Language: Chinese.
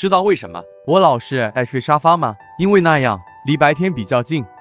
知道为什么我老是爱睡沙发吗？因为那样离白天比较近。